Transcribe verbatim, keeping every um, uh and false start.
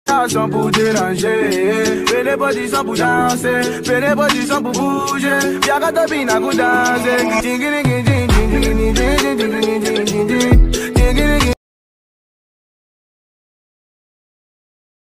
sont pour déranger, fais les positions pour danser, fais les positions pour bouger, y'a qu'à te bina pour danser.